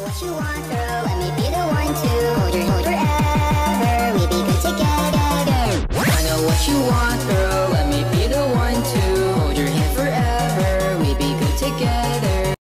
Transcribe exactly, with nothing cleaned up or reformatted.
what you want, girl. Let me be the one to